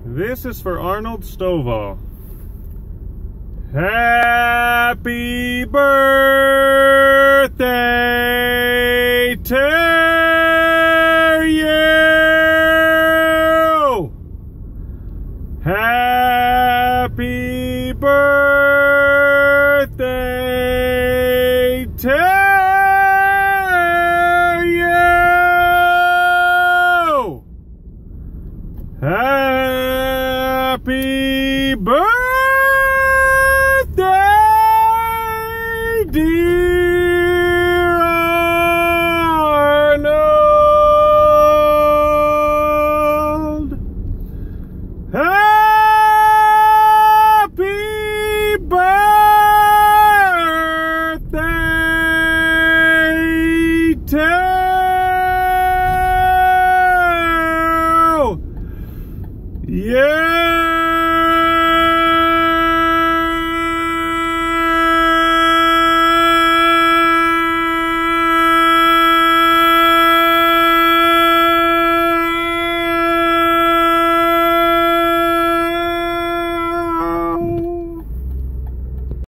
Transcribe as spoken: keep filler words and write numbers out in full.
This is for Arnold Stovall. Happy birthday to you. Happy birthday to you. Happy birthday, dear Arnold. Happy birthday to you.